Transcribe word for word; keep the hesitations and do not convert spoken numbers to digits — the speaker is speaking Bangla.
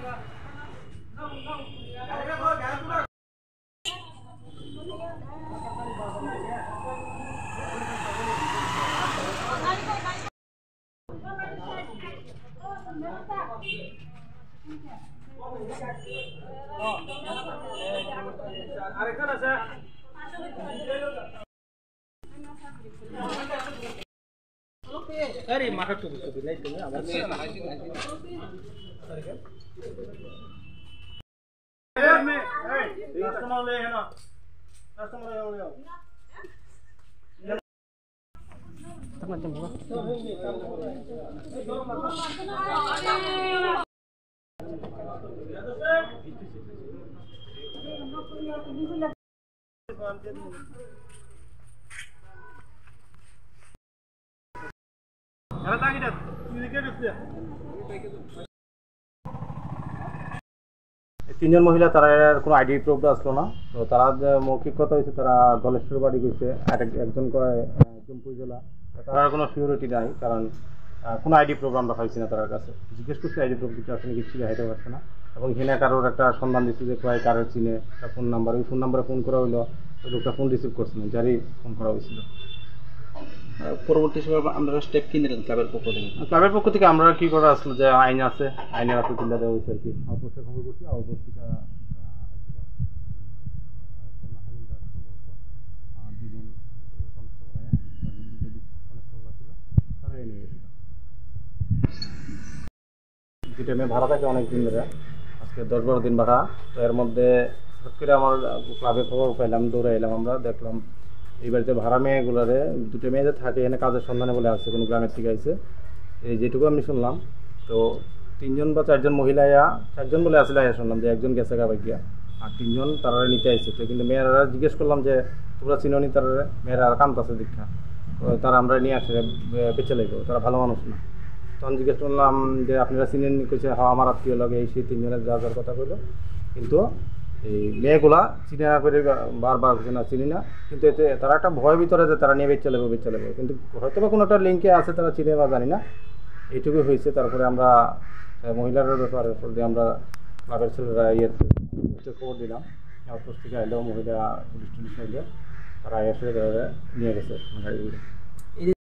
আরেকজন আছে আরে মাথা টুকু টুকু নাই তুমি আমার কাস্টমার লে না কাস্টমার লে Tama jam ba? Era tagi dat. Ini ke dia. তিনজন মহিলা তারা কোনো আইডি প্রুফ আসলো না, তো তারা মৌখিক কথা হয়েছে তারা গলেশ্বর বাড়ি গেছে, আর একজন কয় জম্পুই জেলা, তার কোনো সিকিউরিটি নাই, কারণ কোনো আইডি প্রুফ আমরা পাইছি না তার কাছে। জিজ্ঞেস করছি আইডি প্রুফ কিছু আসলে কিছু দেখাইতে পারছে না, এবং হেনা কারোর একটা সন্ধান দিচ্ছে যে কয় কারোর চিনে একটা ফোন নাম্বার, ওই ফোন নাম্বারে ফোন করা হইলো, ওই লোকটা ফোন রিসিভ করছে না, যারই ফোন করা হয়েছিল। পরবর্তী সময় আমরা স্টেপ কি নিলেন ক্লাবের পক্ষ থেকে? ক্লাবের পক্ষ থেকে আমরা কি করা আসলো যে আইন আছে, আইনের হাতে তুলে দেওয়া হয়েছে আর কি। অবশ্যই খবর করছি অবস্থিকা দুইটা মেয়ে ভাড়া থাকে অনেক দিন ধরে, আজকে দশ বারো দিন ভাড়া। তো এর মধ্যে হঠাৎ করে আমার ক্লাবে খবর পাইলাম, দৌড়ে এলাম, আমরা দেখলাম এই বাড়িতে ভাড়া মেয়েগুলোরে দুটো মেয়ে যে থাকে এখানে কাজের সন্ধানে বলে আসছে, কোনো গ্রামের থেকে আইছে, এই যেটুকু আমি শুনলাম। তো তিনজন বা চারজন মহিলা চারজন বলে আসলে আয়া শুনলাম যে একজন গেছে গা গিয়া, আর তিনজন তারা নিতে আইছে। তো কিন্তু মেয়েরা জিজ্ঞেস করলাম যে তোমরা চিনোনি তারা, মেয়েরা কান্তাছে দীক্ষা, তারা আমরা নিয়ে আসে বেঁচে লাগবো, তারা ভালো মানুষ না। তখন জিজ্ঞেস করলাম যে আপনারা চিনেন, কইছে হ্যাঁ আমার আত্মীয় লাগে, এই সেই তিনজনের যা যার কথা কইলো, কিন্তু এই মেয়েগুলা চিনে না করে বারবার কিছু না চিনি না, কিন্তু এতে তারা একটা ভয় ভিতরে যে তারা নিয়ে বেঁচে লাগবে বেঁচে লাগবে, কিন্তু হয়তো বা কোনো একটা লিঙ্কে আছে, তারা চিনে বা জানি না, এইটুকুই হয়েছে। তারপরে আমরা মহিলাদের ব্যাপারে আমরা ক্লাবের ছেলেরা ইয়ে খবর দিলাম, পোস্ট থেকে এলেও মহিলা পুলিশ টুলিশ এলে তারা এসে নিয়ে গেছে গাড়িগুলো।